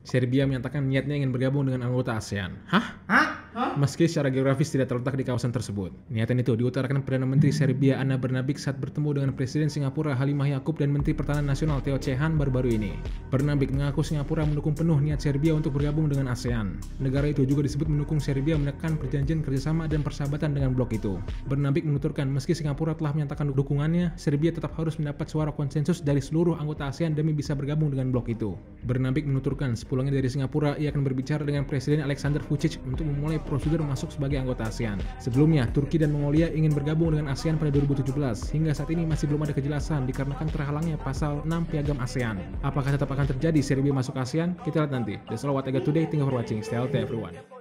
Serbia menyatakan niatnya ingin bergabung dengan anggota ASEAN. Hah? Meski secara geografis tidak terletak di kawasan tersebut. Niatan itu diutarakan Perdana Menteri Serbia Ana Brnabic saat bertemu dengan Presiden Singapura Halimah Yacob dan Menteri Pertahanan Nasional Teo Chan baru-baru ini. Brnabic mengaku Singapura mendukung penuh niat Serbia untuk bergabung dengan ASEAN. Negara itu juga disebut mendukung Serbia menekan perjanjian kerjasama dan persahabatan dengan blok itu. Brnabic menuturkan meski Singapura telah menyatakan dukungannya, Serbia tetap harus mendapat suara konsensus dari seluruh anggota ASEAN demi bisa bergabung dengan blok itu. Brnabic menuturkan sepulangnya dari Singapura, ia akan berbicara dengan Presiden Alexander Vučić untuk memulai prosedur masuk sebagai anggota ASEAN. Sebelumnya, Turki dan Mongolia ingin bergabung dengan ASEAN pada 2017. Hingga saat ini masih belum ada kejelasan dikarenakan terhalangnya pasal 6 Piagam ASEAN. Apakah tetap akan terjadi Serbia masuk ASEAN? Kita lihat nanti. That's all what I got today. Thank you for watching. Stay healthy everyone.